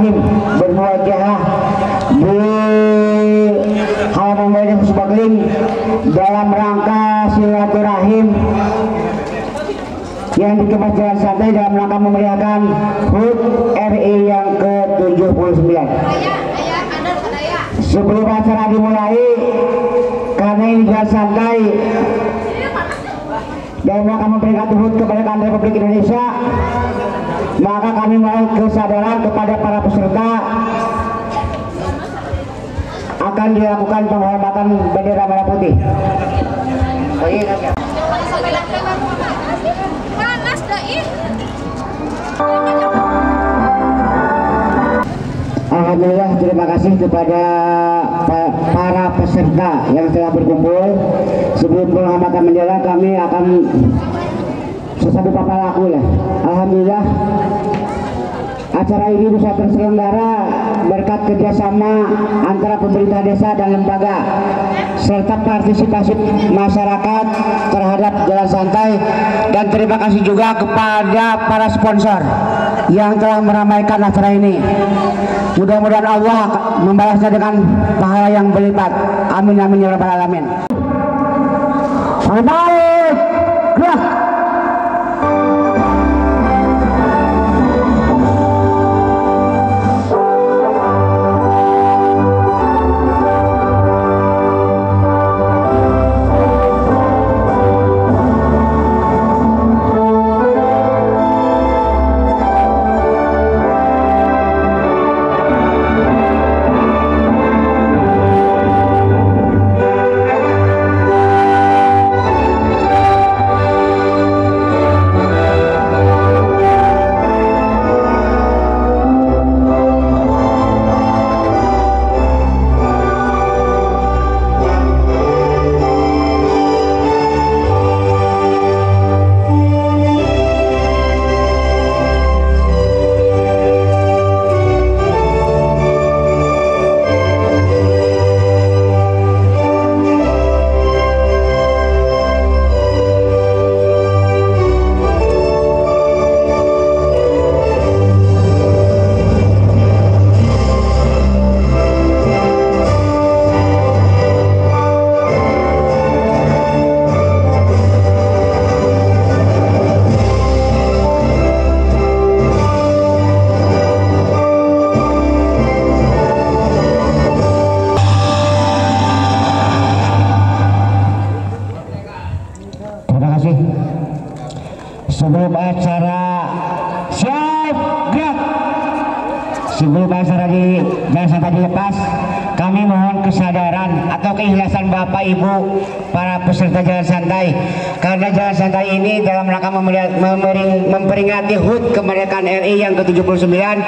Bismillahirrahmanirrahim bermuajah di halaman Masjid Subakling dalam rangka silaturahim yang dikemas Jalan Santai dalam rangka memeriahkan HUT RI yang ke-79. Sebelum acara dimulai, karena ini Jalan Santai dalam rangka memperingati HUT kemerdekaan Republik Indonesia, maka kami mohon kesadaran kepada para peserta akan dilakukan penghormatan bendera merah putih. Panas dai. Alhamdulillah, terima kasih kepada para peserta yang telah berkumpul. Sebelum penghormatan bendera, kami akan sesuatu papa laku lah. Alhamdulillah, acara ini bisa terselenggara berkat kerjasama antara pemerintah desa dan lembaga serta partisipasi masyarakat terhadap Jalan Santai, dan terima kasih juga kepada para sponsor yang telah meramaikan acara ini. Mudah-mudahan Allah membalasnya dengan pahala yang berlipat. Amin amin ya rabbal alamin. Baik, gerak. Sebelum acara siap gerak, sebelum acara di Jalan Santai dilepas, kami mohon kesadaran atau keikhlasan Bapak Ibu para peserta Jalan Santai, karena Jalan Santai ini dalam rangka memperingati HUT kemerdekaan RI yang ke-79.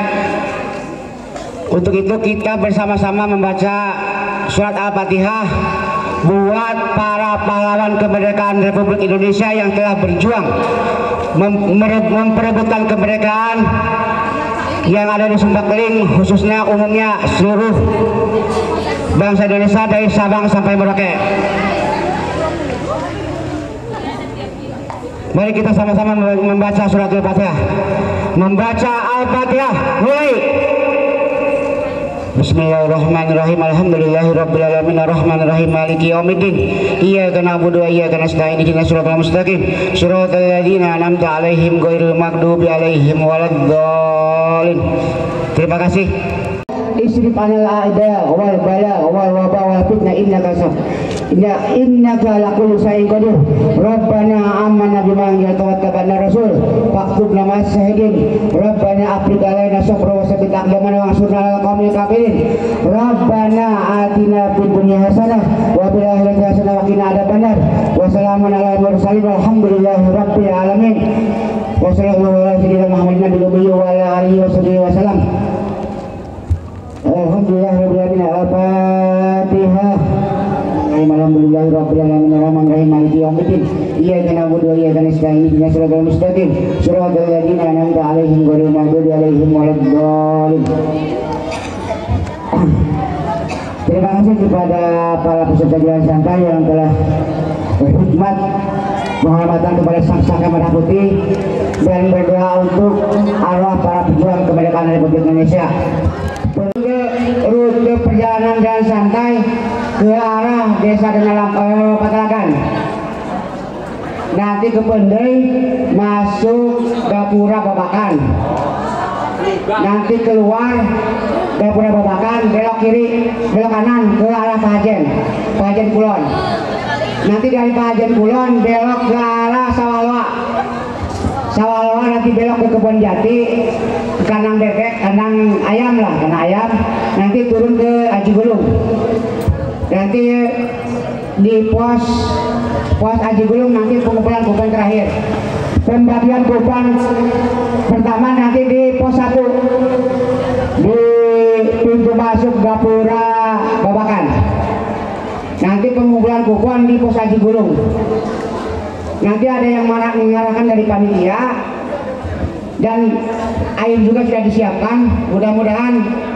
Untuk itu kita bersama-sama membaca surat Al-Fatihah buat para pahlawan kemerdekaan Republik Indonesia yang telah berjuang memperebutkan kemerdekaan yang ada di Subakling, khususnya umumnya seluruh bangsa Indonesia dari Sabang sampai Merauke. Mari kita sama-sama membaca surat Al-Fatihah. Membaca Al-Fatihah, mulai. Bismillahirrahmanirrahim. Alhamdulillahirabbil alamin arrahmanirrahim maliki yaumiddin. Iyyaka na'budu wa iyyaka nasta'in. Ihdinas siratal mustaqim. Shiratal ladzina an'amta 'alaihim ghairil maghdubi 'alaihim waladdallin. Terima kasih. Isrif 'anil a'da wal bala wal waba wal fitnah innaka laqul shay'in qadir. Rabbana amanna bima anzalta wattaba'na rasul faktubna ma'as syahidin. Rabbana afriq alaina sabra wa sabbit aqdamana wansurna 'alal qaumil kafirin. Rabbana atina fid dunya hasanah wa fil akhirati hasanah wa qina adzabannar. Wa salamun 'alal mursalin walhamdulillahi rabbil alamin. Wa sallallahu ala sayyidina Muhammadin nabiyyi wa ala alihi wa sahbihi wa sallam. Alhamdulillahirabbil alamin. Al-Fatihah. Alhamdulillahirabbil alamin arrahmanirrahim maliki yaumiddin. Iyyaka na'budu wa iyyaka nasta'in. Ihdinas siratal mustaqim. Shiratal ladzina an'amta 'alaihim ghairil maghdubi 'alaihim waladdallin. Terima kasih kepada para peserta Jalan Santai yang telah berkhidmat penghormatan kepada Saka Merah Putih, dan berdoa untuk arwah para pejuang kemerdekaan Republik Indonesia. Rute perjalanan jalan santai ke arah Desa Denalam Patalagan. Nanti ke Pendai masuk Gapura Babakan. Nanti keluar Gapura Babakan, belok kiri, belok kanan ke arah Pajen Kulon. Nanti dari Pajen Kulon belok ke arah Sawalwa. Nanti belok ke Kebon Jati, ke kandang bebek, kandang ayam. Nanti turun ke Aji Gulung. Nanti di pos Aji Gulung nanti pengumpulan kupon terakhir. Pembagian kupon pertama nanti di pos 1 di pintu masuk Gapura Babakan. Nanti pengumpulan kupon di pos Aji Gulung. Nanti ada yang mengarahkan dari panitia, dan air juga sudah disiapkan. Mudah-mudahan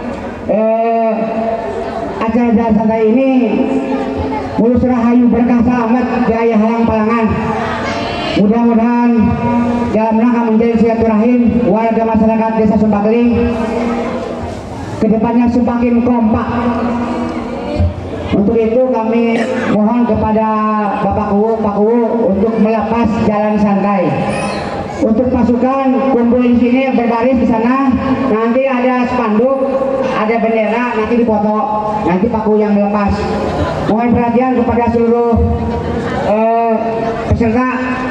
acara jalan santai ini mulus rahayu berkah selamat jaya halang palangan. Mudah-mudahan dalam rangka menjadi silaturahim warga masyarakat Desa Sumpakling kedepannya semakin kompak. Untuk itu kami mohon kepada Bapak Kuwu untuk melepas jalan santai. Untuk pasukan kumpul di sini berbaris di sana. Nanti ada spanduk, ada bendera, nanti dipoto. Nanti Pak Kuwu yang melepas. Mohon perhatian kepada seluruh peserta.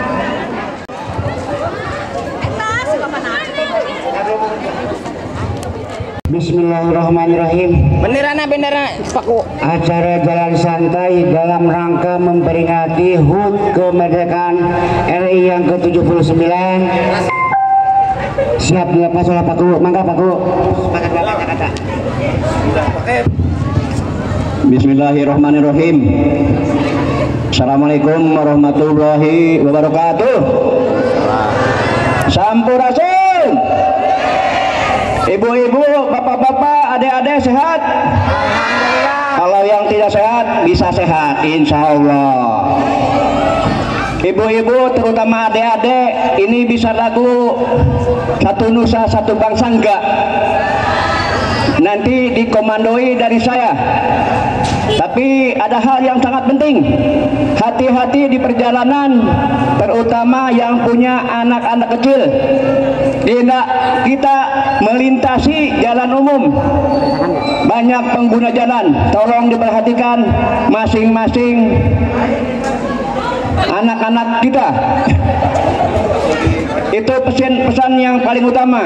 Bismillahirrahmanirrahim. Bendera Pak Kuwu. Acara jalan santai dalam rangka memperingati HUT kemerdekaan RI yang ke-79 siap dilepas oleh Pak Kuwu. Mangga Pak Kuwu. Bismillahirrahmanirrahim. Assalamualaikum warahmatullahi wabarakatuh. Sampurasun. Ibu-ibu, bapak-bapak, adik-adik sehat? Kalau yang tidak sehat bisa sehat, insya Allah. Ibu-ibu, terutama adik-adik, ini bisa lagu Satu Nusa Satu Bangsa enggak? Nanti dikomandoi dari saya. Tapi ada hal yang sangat penting. Hati-hati di perjalanan, terutama yang punya anak-anak kecil. Tidak kita melintasi jalan umum. Banyak pengguna jalan. Tolong diperhatikan masing-masing anak-anak kita. Itu pesan yang paling utama.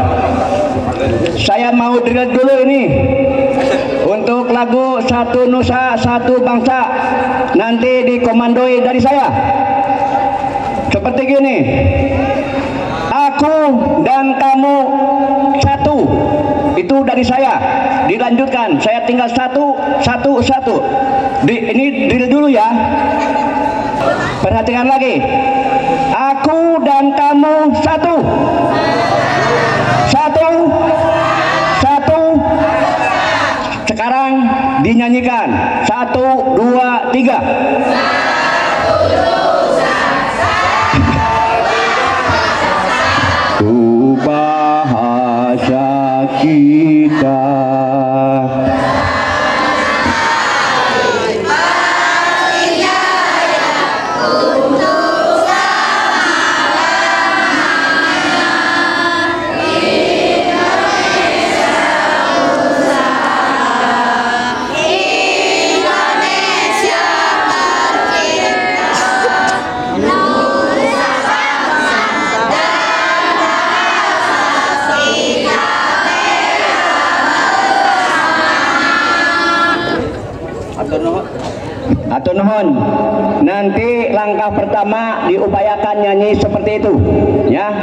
Saya mau drill dulu ini untuk lagu Satu Nusa Satu Bangsa, nanti dikomandoi dari saya seperti gini. Aku dan kamu satu, itu dari saya. Dilanjutkan, saya tinggal satu. Ini drill dulu ya. Perhatikan lagi. Aku dan kamu satu. Sekarang dinyanyikan. 1, 2, 3. Ku bahasa kita. Atur nuhun. Nanti langkah pertama diupayakan nyanyi seperti itu, ya.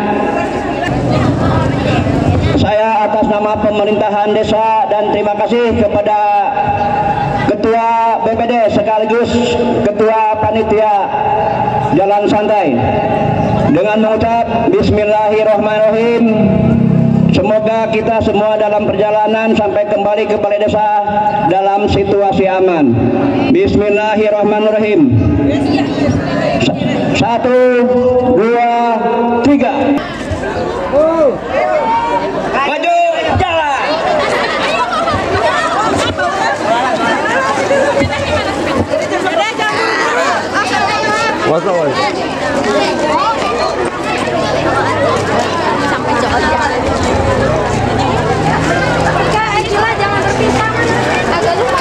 Saya atas nama pemerintahan desa dan terima kasih kepada Ketua BPD sekaligus Ketua Panitia Jalan Santai dengan mengucap Bismillahirrahmanirrahim. Semoga kita semua dalam perjalanan sampai kembali ke balai desa dalam situasi aman. Bismillahirrahmanirrahim. 1, 2, 3. Maju, jalan. Jangan berpisah. Agak lupa.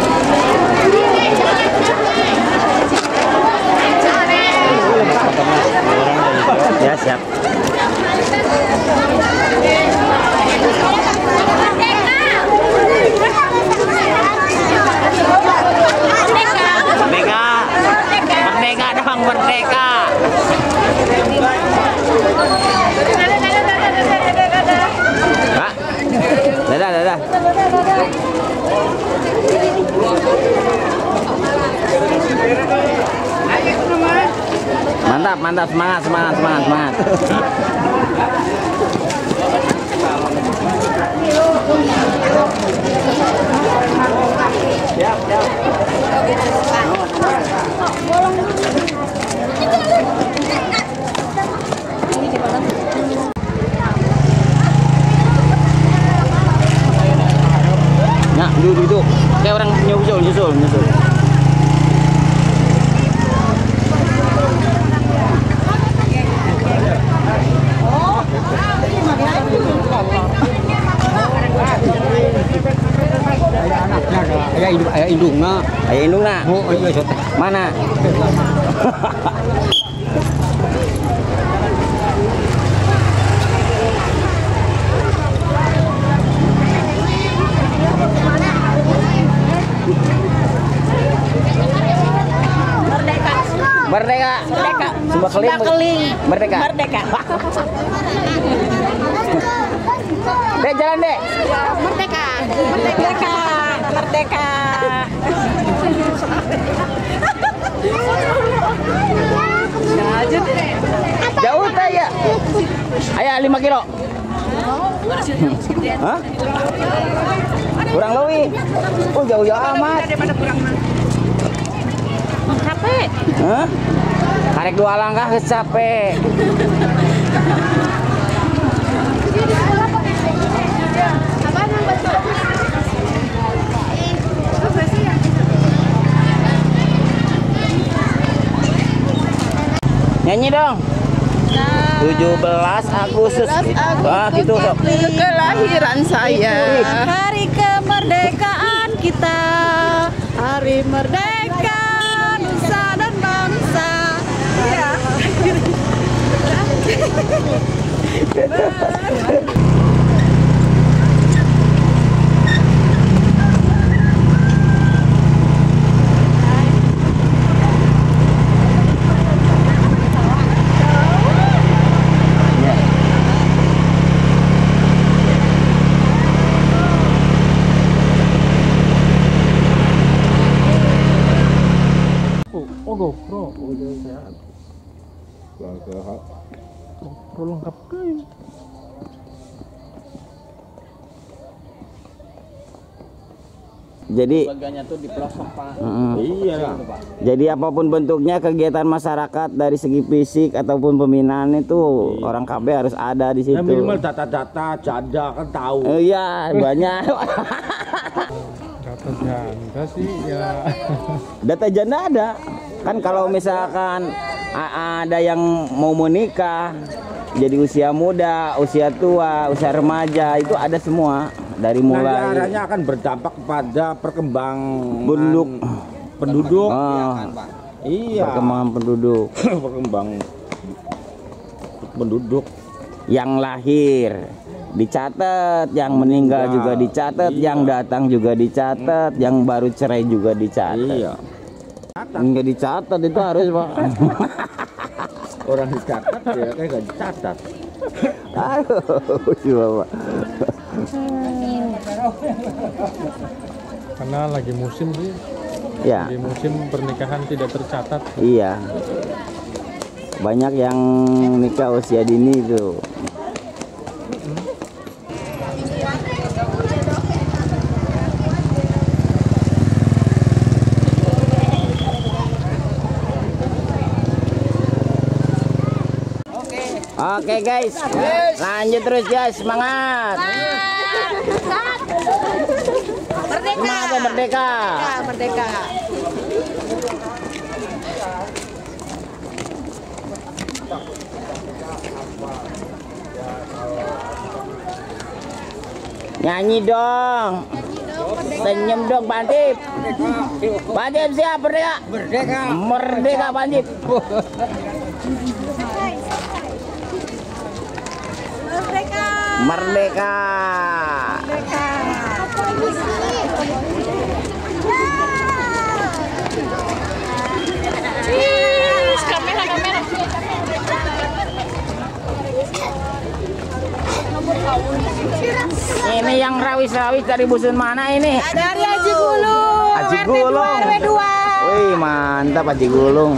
Ya siap. Merdeka dong, merdeka. Pak, dadah. Mantap, semangat. Ya, duduk. Kayak orang nyusul. Ayah indung na. Oh, iya, mana? Merdeka. Sumba keling. Merdeka. Dek, jalan, Dek. Merdeka. Jauh tak ya? Ayah 5 kilo. Hah? Kurang lebih. Oh, jauh amat. Capek. Hah? Karek 2 langkah capek. Nyanyi dong. 17 Agustus. Wah, gitu dong. Kelahiran saya. Hari kemerdekaan kita. Hari merdeka nusa dan bangsa. Ya. Oh GoPro, udah sehat. GoPro lengkap kan? Jadi Bagiannya tuh di pelosok Pak. Iya. Jadi apapun bentuknya kegiatan masyarakat dari segi fisik ataupun pembinaan itu orang KB harus ada di situ. Ya minimal data-data janda kan tahu. Iya, banyak. Data janda sih ya. Data janda ada. Kan kalau misalkan ada yang mau menikah, jadi usia muda, usia tua, usia remaja, itu ada semua dari mulai. Nah, akan berdampak pada perkembangan penduduk. Iya. Perkembangan penduduk. Perkembangan penduduk. Yang lahir dicatat, yang meninggal juga dicatat, yang datang juga dicatat, yang baru cerai juga dicatat. Iya. Enggak dicatat itu harus, Pak. Orang dicatat ya kayak gak dicatat. Aduh, Bapak. Karena lagi musim sih. Ya. Lagi musim pernikahan tidak tercatat. Iya. Banyak yang nikah usia dini itu. Oke guys, lanjut terus guys, semangat. Merdeka. Semangat merdeka. Merdeka. Nyanyi dong. Senyum dong Pak Antip. Pak Antip siap merdeka. Merdeka. Merdeka Pak Antip. Merdeka. Merdeka. Kamera. Ini yang rawis-rawis dari Busun mana ini? Dari Haji Gulung. Haji Gulung. RW2. Wih, mantap Haji Gulung.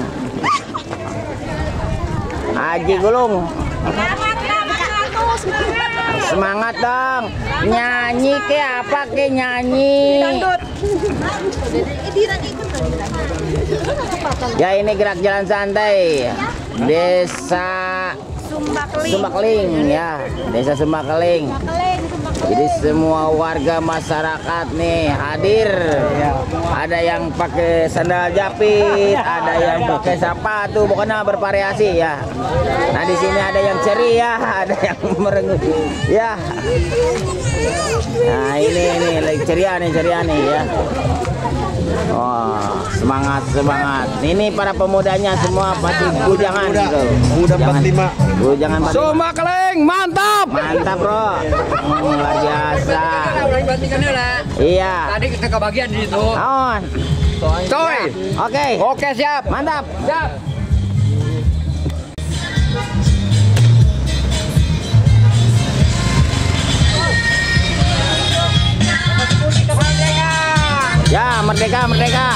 Haji Gulung. Semangat dong. Nyanyi ke apa ke nyanyi? Ya ini gerak jalan santai. Desa Sumbakling ya, Desa Sumbakling. Jadi semua warga masyarakat nih hadir. Ada yang pakai sandal japit, ada yang pakai sepatu, pokoknya bervariasi ya. Nah di sini ada yang ceria, ada yang merengut ya. Nah ini lagi ceria nih ya. Oh, semangat. Ini para pemudanya semua pasti bujangan gitu. Pemuda 45. Bujangan. Sumbakling, mantap. Mantap, Bro. Luar biasa. Iya. Tadi kita kebagian di situ. On. Coy. Oke. Oke, siap. Mantap. Siap. Ya, merdeka.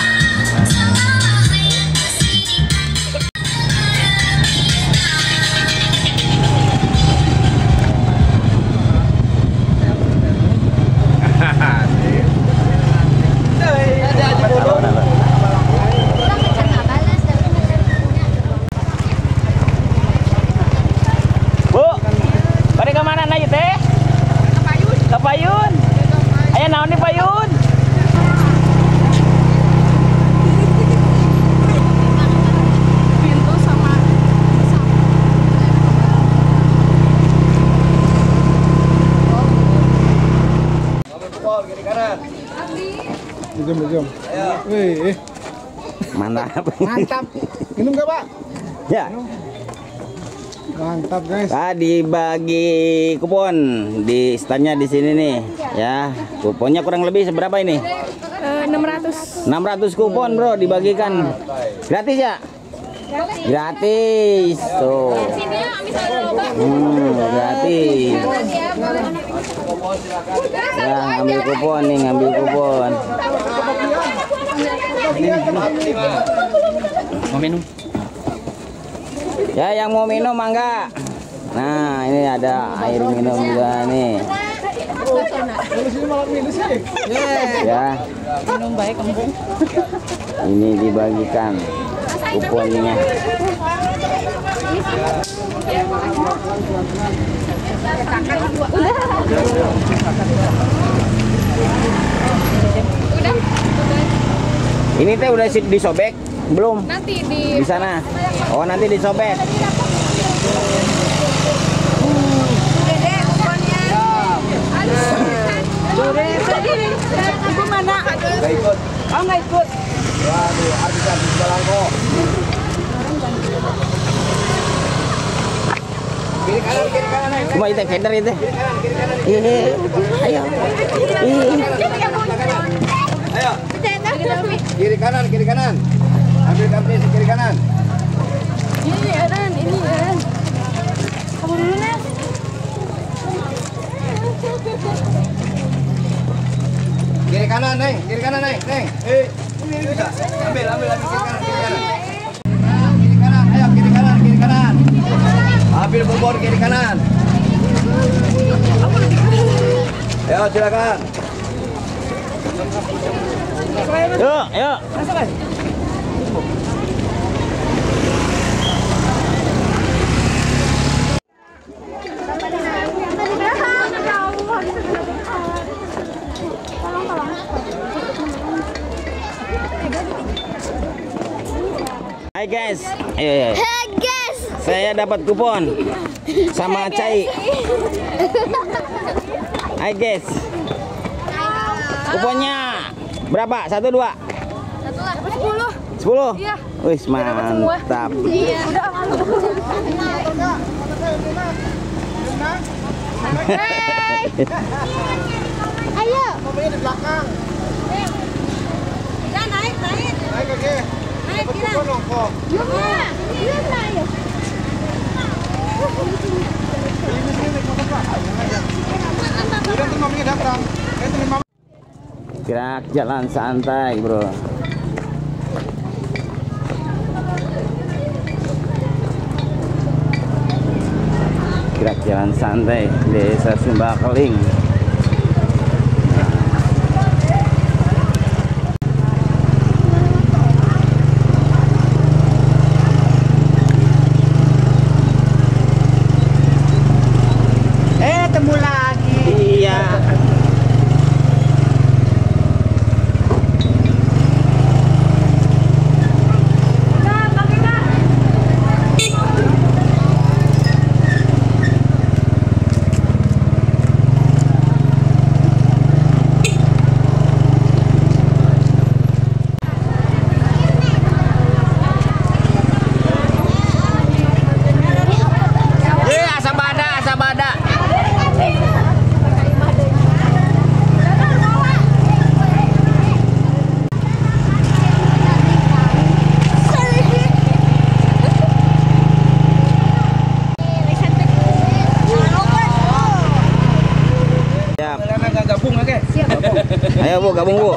Bu, pada kemana na teh? Ke Payun. Ayo naon di Payun? Jom. Wih. Mantap. Minum gak, Pak? Ya. Mantap, guys. Tadi bagi kupon di standnya di sini nih, ya. Kuponnya kurang lebih seberapa ini? 600. 600 kupon, Bro, dibagikan. Gratis ya? Gratis. Tuh. Gratis. Ya, ngambil kupon nih, Mau minum? Ya, yang mau minum mangga. Nah, ini ada air minum juga nih. Ya. Minum baik kembung. Ini dibagikan kuponnya. Udah. Ini teh udah disobek belum? Nanti di sana. Oh, nanti disobek. Ibu mana? Nggak ikut. Oh, nggak ikut. Waduh, artis Balangko. Kiri kanan, naik. Cuma itu keder itu. Ayo. Ayo. Kiri kanan. Ambil kampus kiri kanan. Ini Eren. Kamu dulu, Nes. Kiri kanan, Neng. Ini bisa. Ambil kiri kanan. Ayo kiri kanan. Ambil bobor kiri kanan. Ayo silakan. Yuk. Hai guys. Hey guys. Saya dapat kupon sama Cai. Hai guys. Kuponnya berapa? 1, 2? 10. 10? Iya. Wih, mantap. Iya. Ayo. Mobilnya di belakang. Kita naik. Naik lagi. Naik Dapat kita. kupon dong kok. Yuk, ayo. Ini motor Pak. Udah tuh mamanya datang. Terima. Gerak jalan santai, bro. Gerak jalan santai Desa Sumbakeling. Temu lagi. Iya. Asabada. Siap. Gabung oke. Ayo Bu, gabung Bu.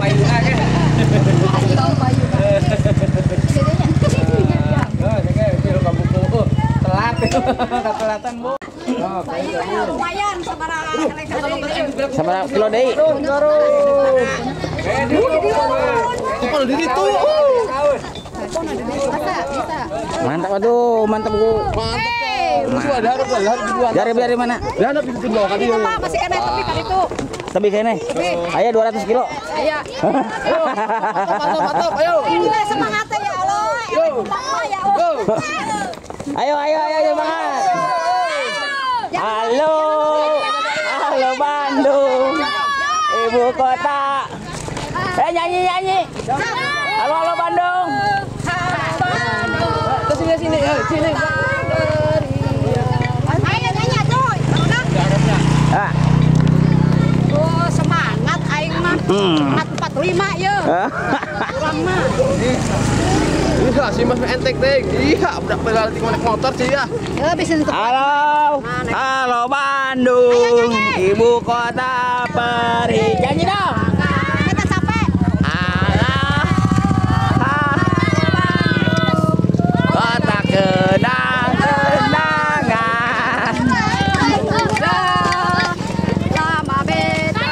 Telatan Bu. Lumayan Sabaraha kilo deui? Kupon di situ. Mantap, aduh, mantap Bu. Ada harus dibuat. Dari mana? Ada di bawah kali ya. masih kena tapi kan itu. Tapi kene. Ayo 200 kilo. Iya. Mantap, ayo. Semangat ya Allah. Ya Ayo semangat. Halo Bandung, ibu kota. Nyanyi. Halo Bandung. Sini. Ayo nyanyi coy. Ah. Oh, semangat aing mah. Semangat 45 ya. Lama. Iya, si Mas entek teh. Iya, udah berarti naik motor sih ya. Bisa untuk Halo Bandung, ibu kota peri. Nyanyi dong. kita capek. Kota kenangan. Lama beda.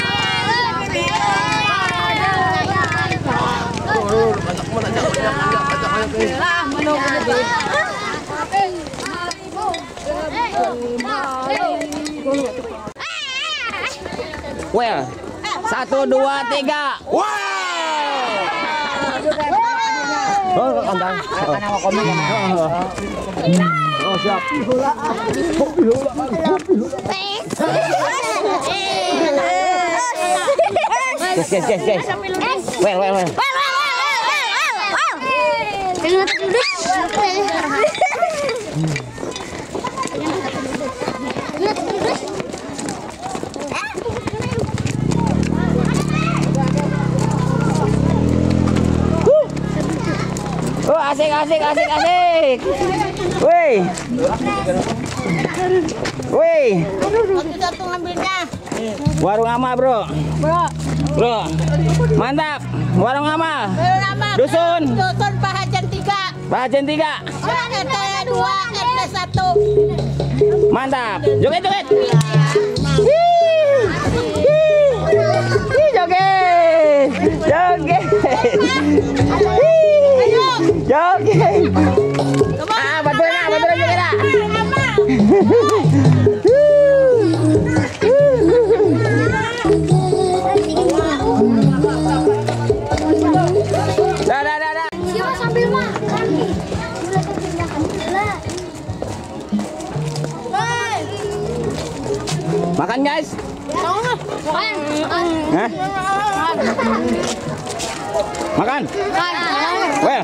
Lah menunggu. Well, 1, 2, 3. Wow. Oh, kandang. Oh, siap. Guys. Well. Oh, asik. Wih. Satu ngambilnya. Warung amal, Bro. Mantap. Warung amal. Dusun Bahajan 3. Bahajan 3. RT 2, RT 1. Mantap. Joget. Joget. Bantuin joget. Dah. Siapa sambil mah? Makan guys. Hah? Makan. Well.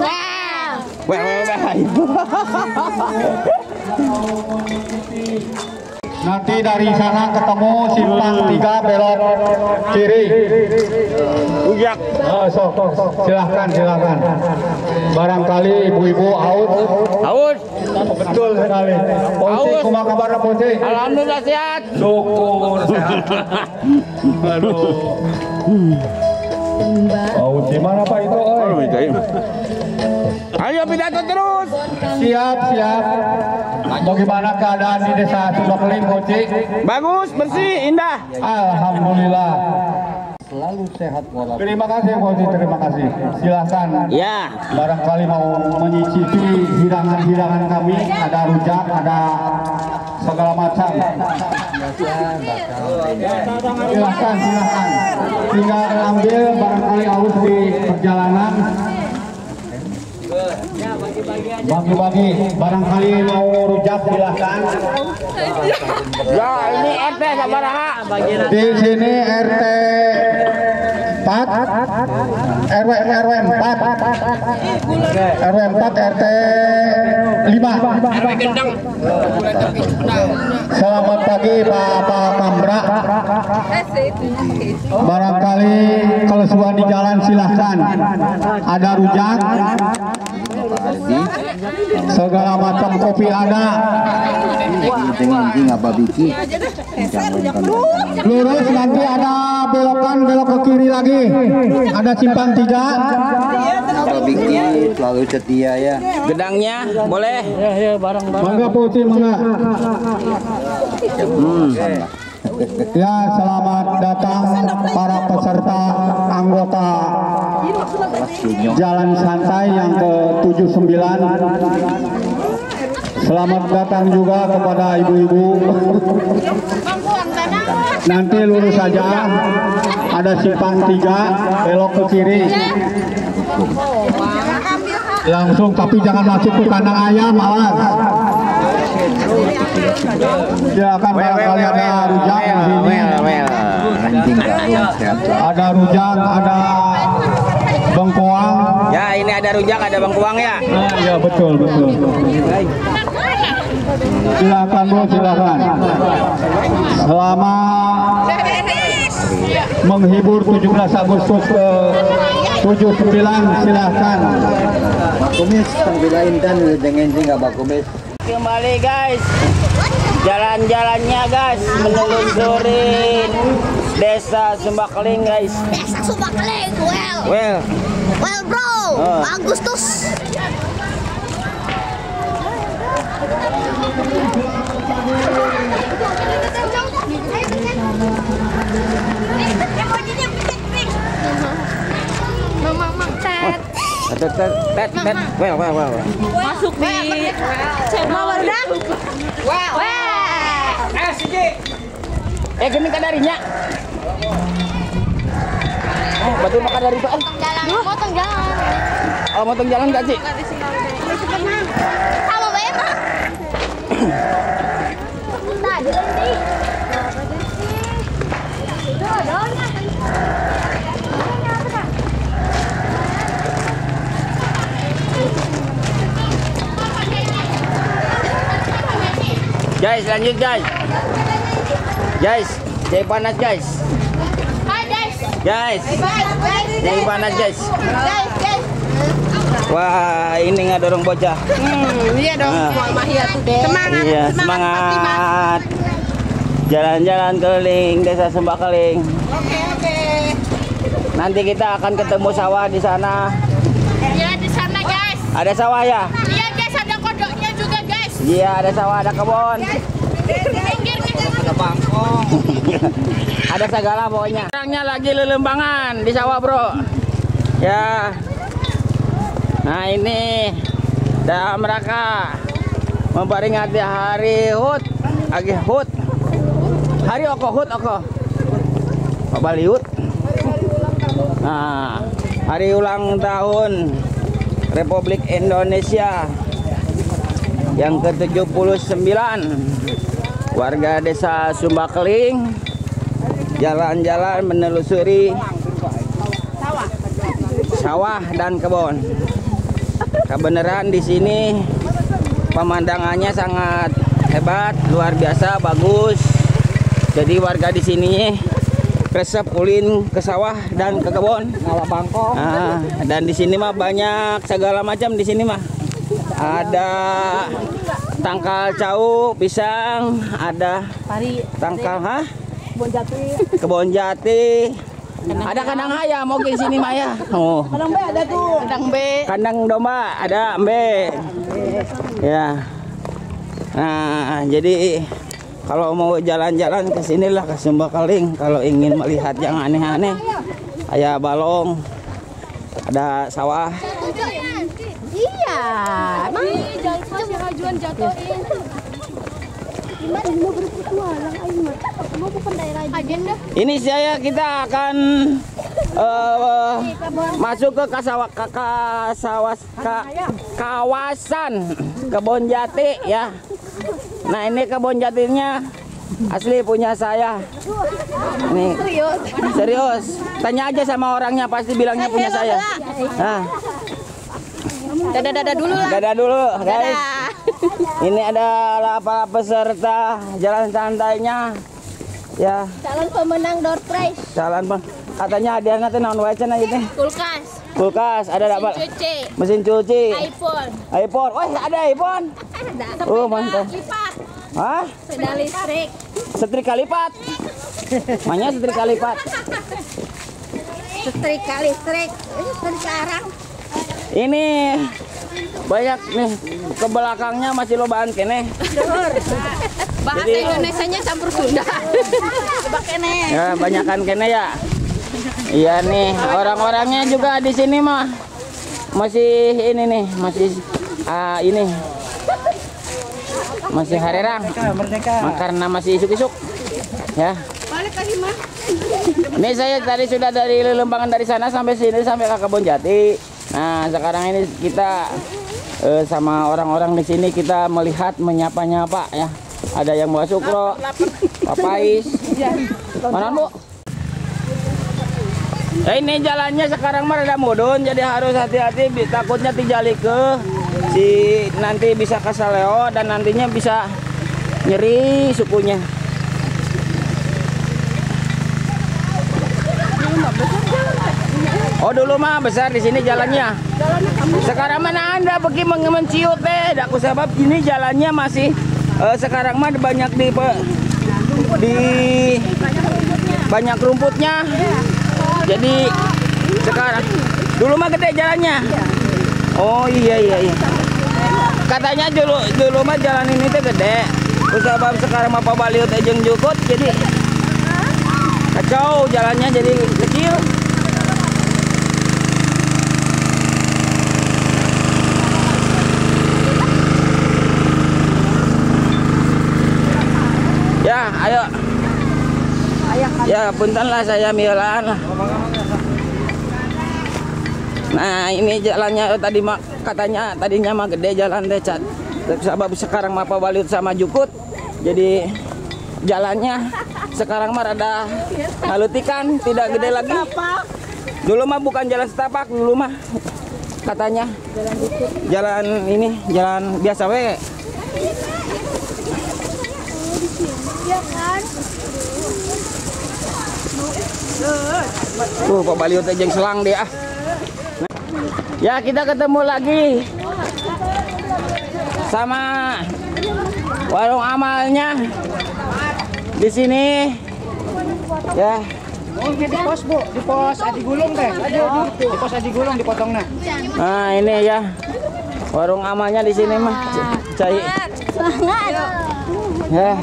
Nanti dari sana ketemu simpang 3 belok kiri. Ujak. Sok, silahkan. Barangkali ibu-ibu haus. Haus. Betul sekali. Poci, kumaha kabarna Poci? Alhamdulillah sehat. Syukur sehat. Aduh. Haus di mana Pak itu? Ayo pidato terus. Siap. Bagaimana keadaan di desa Sumbakeling, Poci? Bagus, bersih, indah. Alhamdulillah. Selalu sehat walafiat. Terima kasih Poci, terima kasih. Silahkan. Ya. Barangkali mau menyicipi hidangan-hidangan kami, ada rujak, ada segala macam. Silahkan. Tinggal ambil barangkali haus di perjalanan. Bagi-bagi, barangkali mau rujak silahkan. Ya, ini RT sabaraha. Di sini RT 4, RW 4, RT 5. Selamat pagi Pak Kambra. Barangkali kalau sudah di jalan silahkan. Ada rujak, segala macam kopi ada. Lurus nanti ada belok ke kiri lagi. Ada simpang 3. Selalu setia ya. Gedangnya boleh. Mangga Poci, mangga. Ya, selamat datang para peserta anggota Jalan Santai yang ke-79. Selamat datang juga kepada ibu-ibu. Nanti lurus saja, ada simpang 3, belok ke kiri. Langsung, tapi jangan masuk ke kandang ayam, awas. Silakan barangkali ada rujak di sini. Ada rujak, ada bengkoang. Ya, ini ada rujak, ada bengkuang ya. Ya, betul. Silakan Bu, silakan. Selama menghibur 17 Agustus ke 79, silahkan. Kumis tampilain kan dengan nggak bakumis. Kembali guys, jalan-jalannya guys, menelusurin desa Sumbakeling guys. Desa Sumbakeling, well bro, Agustus. Masuk di Cema Wardah. Wow. Gini kadarinya. Betul maka dari itu. Motong jalan. Oh, motong jalan gak sih? Sama bae mah. Tadi nanti. Guys, lanjut guys. Guys, jadi panas guys. Hai guys. Guys, jadi panas guys. Guys. Wah, ini ngadorong bocah. Iya dong, Mahia tuh deh. Semangat, Iya, semangat. Jalan-jalan keliling desa Sumbakeling. Oke. Nanti kita akan ketemu sawah di sana. Ya di sana guys. Ada sawah ya? Iya guys, ada kodoknya juga guys. Iya, ada sawah, ada kebun. Pinggir. Ada bangkong. Ada segala pokoknya. Orangnya lagi lelembangan di sawah, Bro. Ya. Nah, ini dalam rangka memperingati hari HUT. Hari HUT. Bali HUT. Nah, hari ulang tahun Republik Indonesia yang ke-79. Warga Desa Sumbakeling jalan-jalan menelusuri sawah dan kebun. Kebenaran di sini pemandangannya sangat hebat, luar biasa, bagus. Jadi warga di sini resep ulin ke sawah dan ke kebun. Nah, dan di sini mah banyak segala macam di sini mah. Ada tangkal cau, pisang, ada tangkal kebun jati. Ada kandang ayam mungkin sini mah ya. Oh. Kandang B ada tuh. Kandang domba ada embe. Ya. Nah, jadi kalau mau jalan-jalan ke sinilah ke Sumbakeling kalau ingin melihat yang aneh-aneh. Kayak balong. Ada sawah. Iya. Emang Rajuan jatuhin. Gimana mau berpetualang ayo mau bukan daerah agenda. Ini kita akan masuk ke kawasan kebun jati ya. Nah, ini kebun jatinya asli punya saya. Nih, serius. Tanya aja sama orangnya, pasti bilangnya punya saya. Nah. Dadah dulu lah. Dadah dulu, guys. Ini ada para peserta jalan santainya. Ya. Calon pemenang door prize. Katanya hadiah nanti naon wae cenah ini. Kulkas, ada apa? Mesin cuci. iPhone. Wah, ada iPhone. Ada. Oh, mantap. Lipat. Hah? Sepeda listrik. Setrika lipat. Mana setrika lipat? Setrika listrik. Ini sekarang. Ini banyak nih ke belakangnya masih lobaan kene. Bahasa Indonesianya campur Sunda. Coba kene. Ya, banyakan kene ya. Iya nih, orang-orangnya juga di sini mah masih ini nih, masih ini. Masih harerang. Karena masih isuk-isuk. Ya. Balik lagi mah. Ini saya tadi sudah dari Lembangan dari sana sampai sini sampai ke Kebun Jati. Nah, sekarang ini kita sama orang-orang di sini kita melihat menyapa-nyapa ya. Ada yang bawa sukro, papais. Mana Bu? Ya, ini jalannya sekarang mah rada mudun, jadi harus hati-hati. Takutnya tijali ke nanti bisa kesaleo dan nantinya bisa nyeri sukunya. Oh, dulu mah besar di sini jalannya. Sekarang mana Anda pergi menciut teh? Dak kusabab ini jalannya masih sekarang mah banyak di banyak rumputnya. Jadi sekarang dulu mah gede jalannya. Oh iya. Katanya dulu mah jalan ini teh gede. Kusabab sekarang mah pabaliut teh jeung jukut jadi kacau jalannya jadi kecil. Ya, ayo. Ya, puntenlah saya milan lah. Nah, ini jalannya tadi katanya tadinya mah gede jalan teh, Cat. Sebab sekarang mah pabaliut sama jukut. Jadi jalannya sekarang mah rada halutikan, tidak gede lagi. Dulu mah bukan jalan setapak, dulu mah katanya jalan ini, jalan biasa we. Pak Baliut jeung selang deh ah. Ya, kita ketemu lagi sama warung amalnya di sini. Ya. Di pos Bu, di pos Adi Gulung teh. Di pos Adi Gulung dipotongna. Nah, ini ya. Warung amalnya di sini mah. Cai. Ya.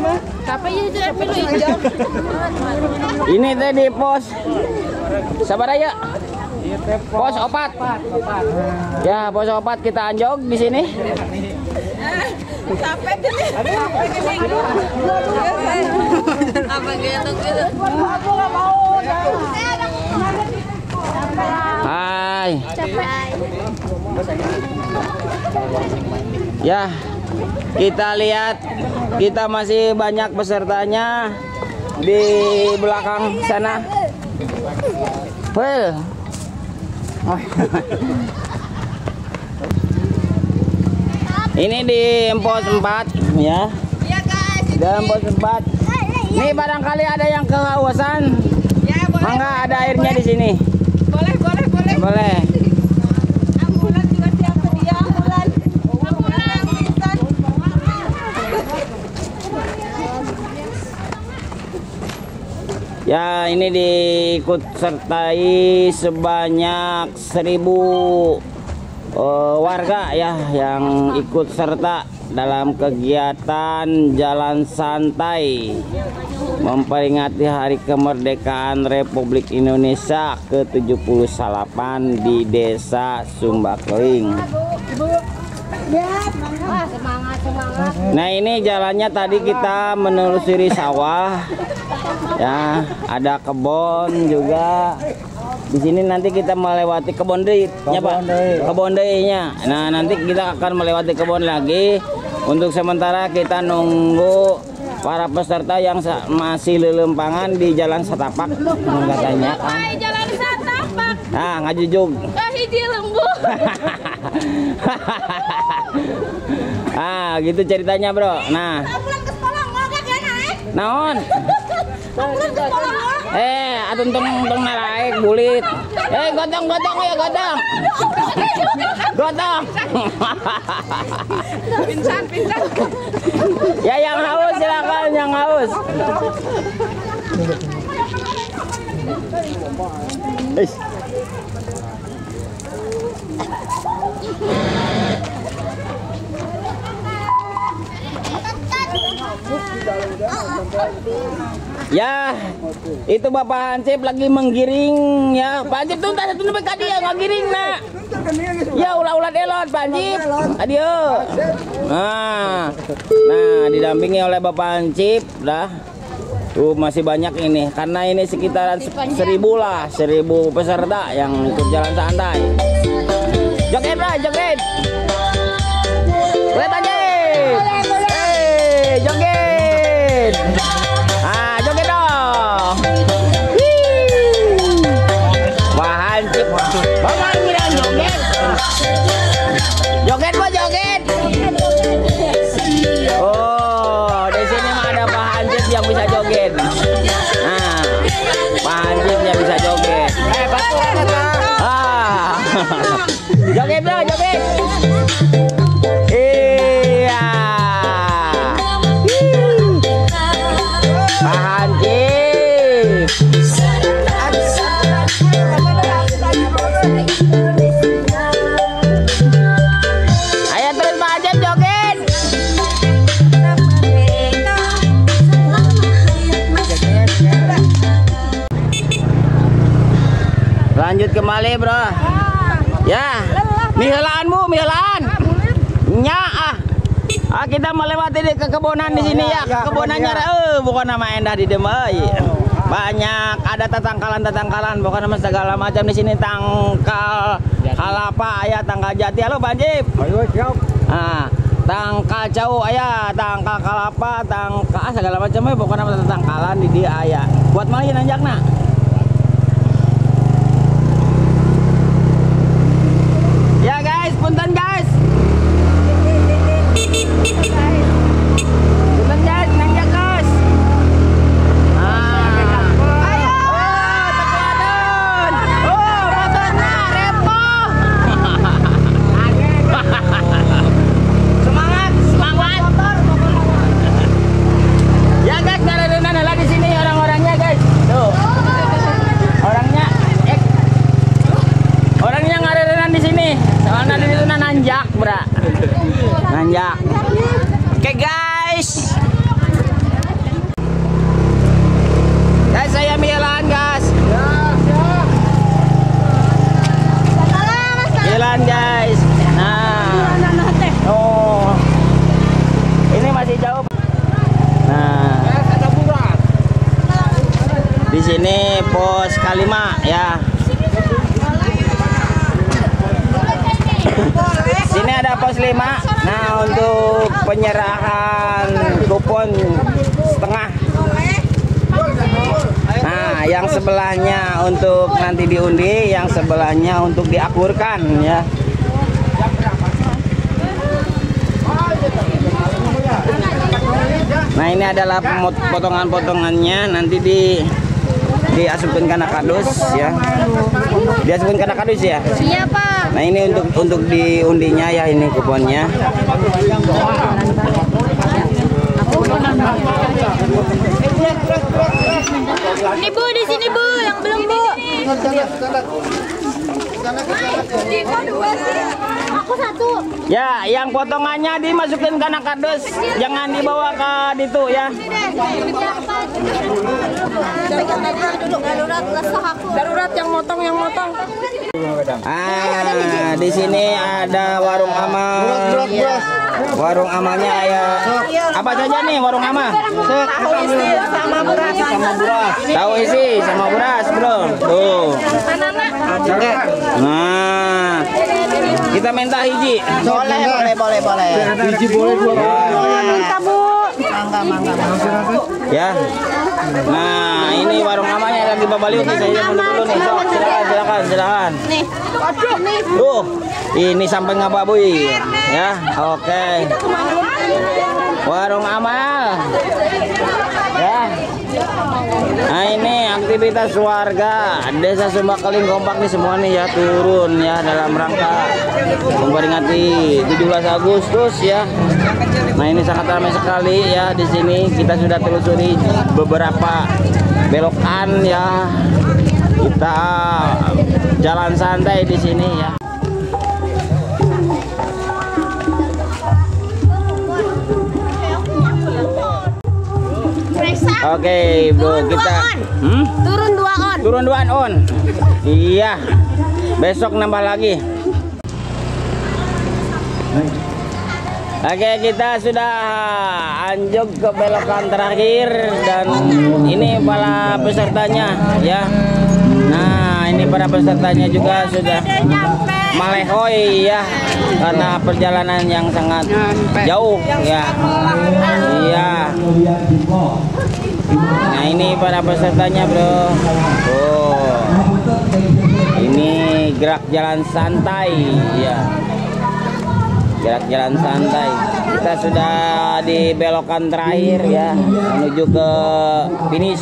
Ini teh di pos Sabaraya. Pos opat. Ya, pos opat kita anjog di sini. Apa gitu? Hai. Ya, kita lihat, kita masih banyak pesertanya di belakang sana. Well. Ini di pos 4 ya. Iya guys. Dalam pos 4. Nih barangkali ada yang kehausan. Ya boleh. Mangga ada airnya di sini. Boleh. Boleh. Ambulan juga siap sedia ambulan. Ya, ini diikut sertai sebanyak 1000 warga ya yang ikut serta dalam kegiatan jalan santai memperingati Hari Kemerdekaan Republik Indonesia ke-78 di Desa Sumbakling. Semangat. Nah, ini jalannya tadi kita menelusuri sawah. Ya, ada kebun juga. Di sini nanti kita melewati kebun deui, ya Pak. Kebun deui-nya. Nah, nanti kita akan melewati kebun lagi. Untuk sementara kita nunggu para peserta yang masih lelempangan di Jalan Satapak katanya. Hai jalan Satapak. Nah, ngajujug. Hiji lembu. Ah, gitu ceritanya, Bro. Nah, Pulang ke sekolah enggak kan, naik? naon? Pulang ke sekolah. Atuntun naraik bulit. Gotong ya gotong. Gotong. Pingsan. Ya yang haus silakan yang haus. Ya, itu Bapak Hansip lagi menggiring ya. Pak Hansip tuh tadi tuh ka dia ngagiring nak. Ya ulah-ulah delot Pak Hansip. Adio. Nah, didampingi oleh Bapak Hansip dah. Tuh masih banyak ini karena ini sekitaran 1000 lah, 1000 peserta yang ikut jalan santai. Joget lah, joget. Joget aja. Joget. Joget dong. Wah, Hansip. Bapak bilang joget. Joget, Pak, joget. Oh, di sini mah ada Pak Hansip yang bisa joget. Nah, Pak Hansip yang bisa joget. Joget, bro, joget. Iya. Pak Hansip. Ayo terus Pak Hansip joget. Lanjut kembali, bro. Ya. Mihelaanmu, mihelaan. Nya kita melewati di kekebunan di sini ya. Kekebunannya bukan nama endah di Demai. Banyak ada tatangkalan, bukan nama segala macam di sini, tangkal kalapa aya, tangkal jati. Halo Banjip. Ayo siap. Tangkal jauh aya, tangkal kalapa, tangkal segala macam bukan nama tatangkalan di dia aya. Buat mana nanjakna? Ya guys, punten guys. Punten guys, nanjak guys. Ayo. Tekadan. Motorna repo. Semangat. Ya guys, ngarerenan heula di sini orang-orangnya guys. Tuh. Orangnya ngarerenan di sini. Soalnya di situ nanjak, bra. Nanjak. Oke guys. Guys, saya milan guys. Milan guys. Nah. Oh. Ini masih jauh. Nah. Di sini pos K5 ya. ini ada pos 5. Nah, untuk penyerahan kupon setengah. Nah, yang sebelahnya untuk nanti diundi, yang sebelahnya untuk diakurkan ya. Nah, ini adalah potongan-potongannya, nanti diasupkan ke kardus ya. Diasupkan ke kardus ya. Iya, Pak. Nah, ini untuk diundinya ya, ini kuponnya. Ini Bu, di sini Bu, yang belum Bu. Aku satu. Ya, yang potongannya dimasukin ke kardus, jangan dibawa ke ditu ya. Darurat yang motong. Ah, di sini ada warung amal. Warung amalnya ya. Apa saja nih warung amal? Tahu isi sama beras. Tahu isi sama beras, Bro. Tuh. Nah, kita minta hiji. Boleh. Biji boleh 2. Minta Bu. Ya. Nah, ini warung amalnya lagi babaliut nih, saya dulu nih. Sok, silakan. Nih. Aduh, nih. Tuh, ini sampai ngababui. Ya, oke. Warung amal. Ya. Nah, ini aktivitas warga Desa Sumbakeling kompak nih semua nih ya, turun ya dalam rangka memperingati 17 Agustus ya. Nah, ini sangat ramai sekali ya di sini. Kita sudah telusuri beberapa belokan ya. Kita jalan santai di sini ya. Oke, Bu, kita Turun 2 on. turun 2 on. Iya. Besok nambah lagi. Oke, kita sudah anjok ke belokan terakhir dan ini para pesertanya ya. Nah, ini para pesertanya juga sudah malehoi ya karena perjalanan yang sangat jauh ya. Iya. Nah, ini para pesertanya, Bro. Oh. Ini gerak jalan santai ya. Gerak jalan santai. Kita sudah di belokan terakhir ya, menuju ke finish.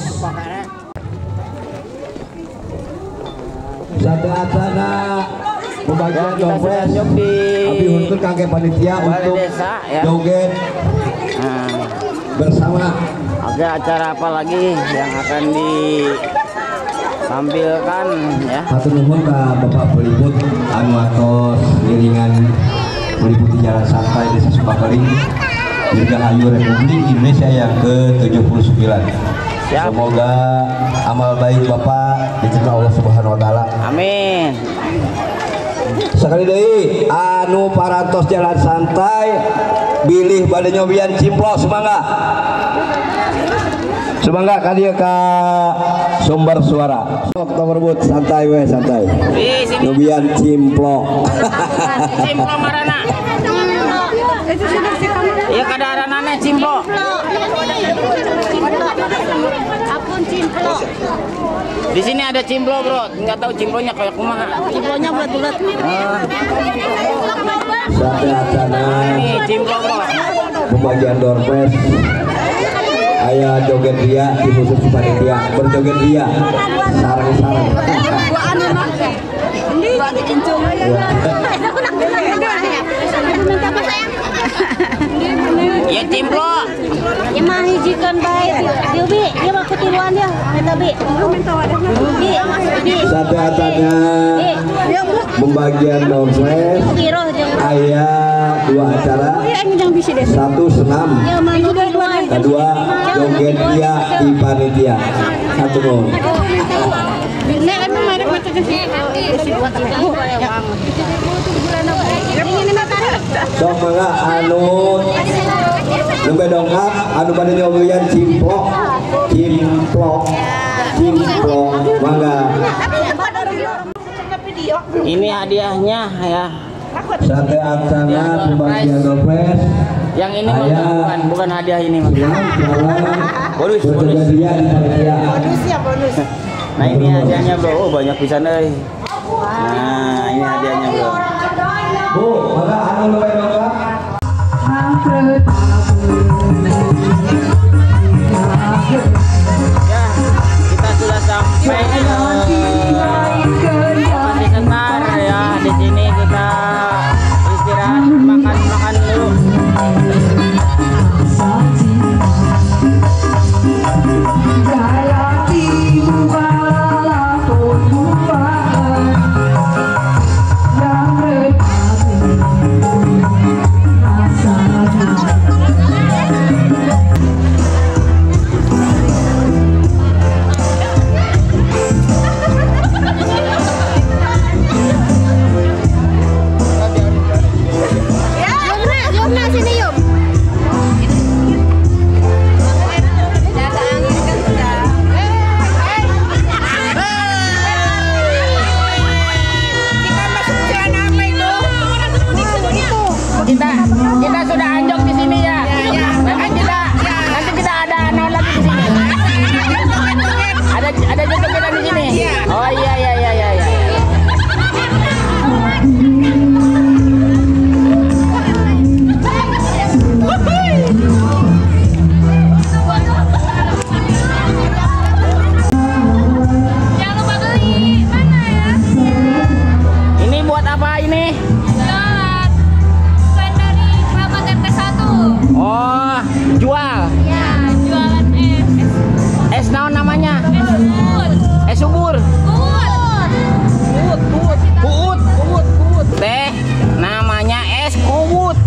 Sadana pembagian Kita sudah dompet. nyok di Abi untuk kakek panitia Balai untuk Desa ya. joget Nah, bersama. oke, acara apa lagi yang akan ditampilkan ya? Satu nuhun ke Bapak peliput anu atos iringan meliputi jalan santai Desa Sumbakeling Dirgahayu Republik Indonesia yang ke-79. Siap. Semoga amal baik Bapak diterima Allah Subhanahu wa taala. Amin. Sekali deui anu parantos jalan santai bilih bade nyobian cimplo semangga. Semangga ka dieu ka sumber suara. Sok berebut santai we santai. Di sini Nyobian cimplo. Cimplo marana. Iya kadaranana cimplo. Akun Cimplo. Di sini ada cimplo, Bro. Enggak tahu cimplonya kayak kumaha. Cimplonya bulat-bulat. Sampai acara Ini cimplo, Bro. pembagian doorpress. Aya joget dia di khusus panitia berjoget dia sarang-sarang. Dua diincung. Minta apa sayang? Ya cimplo. Ya mah hijikan baik. Dia Bi, dia mah ketiruan dia. Minta Bi. Bi. Sampai acara pembagian doorpress. Kiro jeung Aya dua acara, satu senam, ya mah ketiruan. kedua joget dia di panitia. Satu nuhun. Nek anu merek mata ke sini. Sok mangga anu nembe dongkap anu pada nyobian cimplo mangga. Ini hadiahnya ya. Sate aksana pembagian dompet. Yang ini mah bukan hadiah ini mah. Bonus. Bersedia di panitia. Nah ini hadiahnya bro, oh banyak pisan euy. Nah ini hadiahnya bro. Bu, mana anu lebih lengkap? Ya, kita sudah sampai di Setar ya. Di sini kita istirahat, makan dulu. Yum, sini yum. Kita sudah anjok di sini ya. Nanti kita ada naon lagi di sini. Ada juga kita di sini. Oh iya. Jangan lupa beli. Mana ya? Ini buat apa ini? Jualan. Bukan dari Kramat RT 1. Oh, jual. Ya, jualan es. Es naon namanya? Es subur. Es subur. Kuut. Teh namanya es kuut.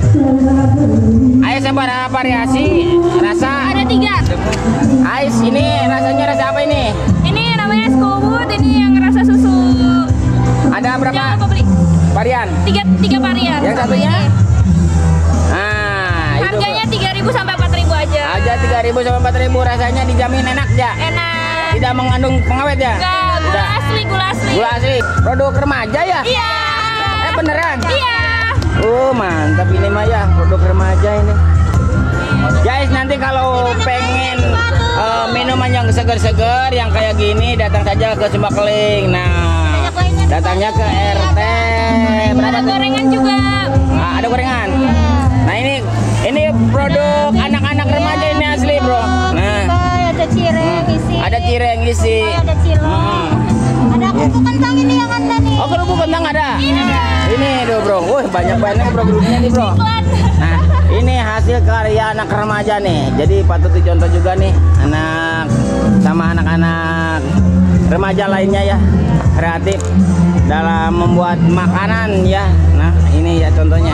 Ais apa variasi rasa? Ada 3. Ais ini rasanya rasa apa ini? Ini namanya es kubut, ini yang rasa susu. Ada berapa Jangan lupa beli. varian? 3 varian. Yang Satu satunya? ini. Nah, itu Harganya 3.000 sampai 4.000 aja. aja 3.000 sampai 4.000, rasanya dijamin enak ya. Enak. Tidak mengandung pengawet ya? Enggak, gula asli. Gula asli. Produk remaja ya? Iya. Beneran? Iya. Oh mantap ini mah ya, produk remaja ini. Guys, nanti kalau pengen minuman yang seger-seger yang kayak gini, datang saja ke Sumbakeling. Nah, datangnya ke RT berapa? Ada gorengan juga. Nah, ada gorengan. Nah ini produk anak-anak remaja ini asli bro. Nah, Ada cireng isi. ada cireng isi. Ada cilok. Ada kerupuk kentang ini yang ada nih. Oh kerupuk kentang ada. Iya. Ini tuh bro, wah banyak bro grupnya nih bro. Nah ini hasil karya anak remaja nih. Jadi patut dicontoh juga nih sama anak-anak remaja lainnya ya, kreatif dalam membuat makanan ya. Nah ini ya contohnya.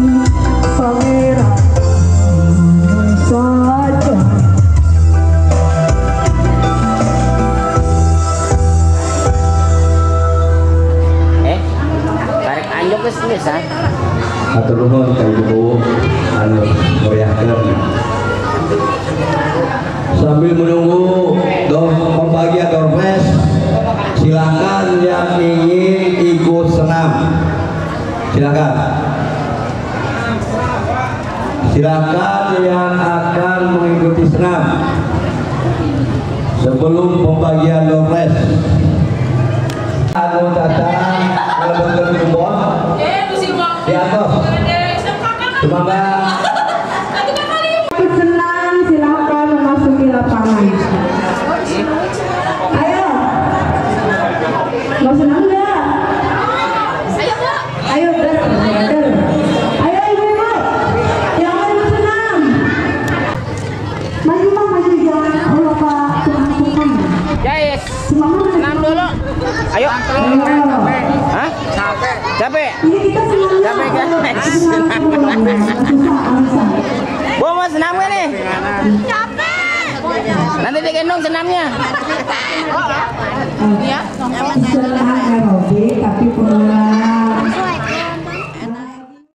Tarik anjok ke sini sah. Atur nuhun ka Ibu anu meriahkeun. Sambil menunggu pembagian doorpress, silakan yang ingin ikut senam. Silakan yang akan mengikuti senam sebelum pembagian doorpress. Anu datang kalau berkumpul di atas. Semoga Senang, silakan memasuki lapangan. Ayo, mau senang nggak? Ayo, ayo ibu-ibu, yang mau senam. Maju jangan lupa tukang-tukang. Guys, senam dulu. Ayo. Hah? Capek. Ini kita senang. Capek guys. Gua mau senam gak nih? Capek. Nanti digendong senamnya. Setelah aerobik tapi pemula